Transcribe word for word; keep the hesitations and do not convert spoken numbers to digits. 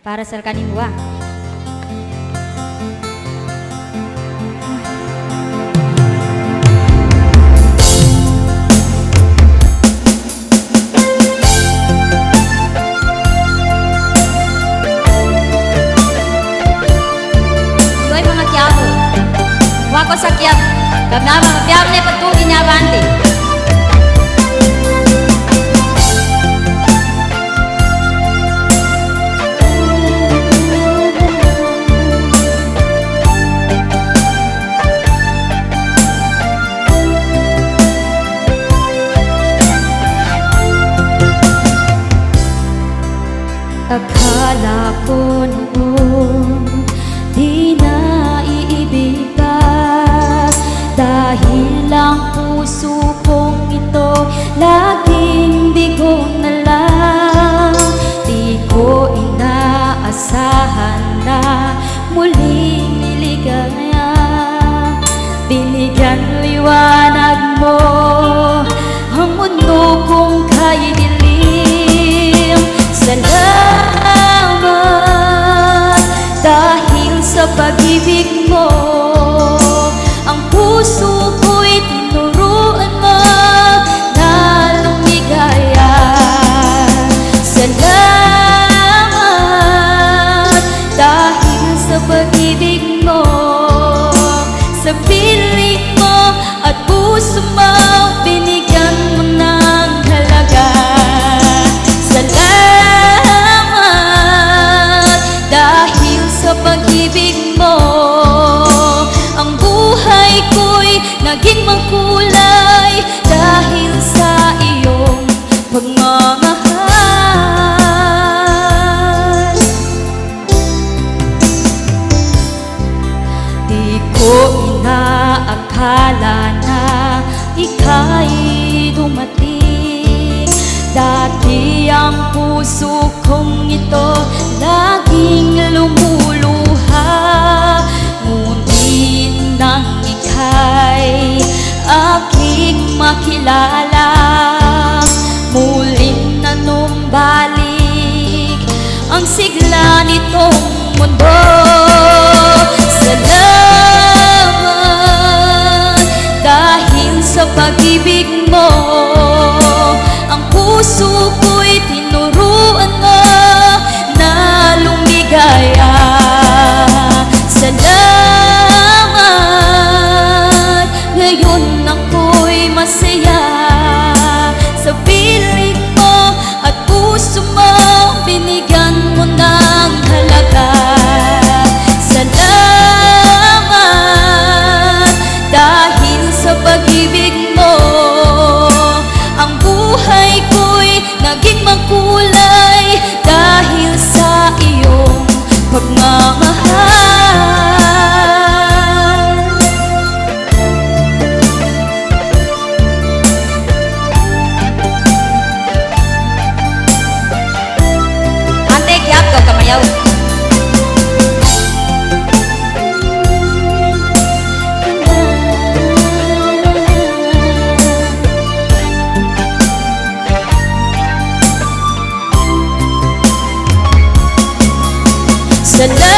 para sa kanimwa. Doy mga kiyaho, wako sakyat, kamna mga piyam na patugi niya bante. Akala ko noon di na iibigay, dahil ang puso kong ito laging bigo na lang. Di ko inaasahan na muling niligaya, binigyan liwanag mo ang mundo kong kay dilim. Salamat dahil sa pag-ibig mo, ang puso ko'y tinuruan mo na lumigaya. Salamat dahil sa pag-ibig mo, sa piling mo at puso mo, binigyan mo ng halaga. Salamat dahil sa pag-ibig mo, ang buhay ko'y naging makulay dahil sa iyong pagmamahal. Di ko inaakala na ika'y dumating. Dati ang puso kong ito laging lumuluha, ngunit nang ika'y aking makilala, muling nanumbalik ang sigla nitong mundo. Salamat dahil sa pag-ibig mo, ang puso ko'y tinuruan mo na lumigaya. Salamat, ngayon ako'y masaya sa piling mo at puso mo, binigyan mo ng halaga. Salamat dahil sa pag-ibig mo, ang buhay ko'y naging makulay dahil sa iyong pagmamahal. Ante kiap ko kamayaw. Salamat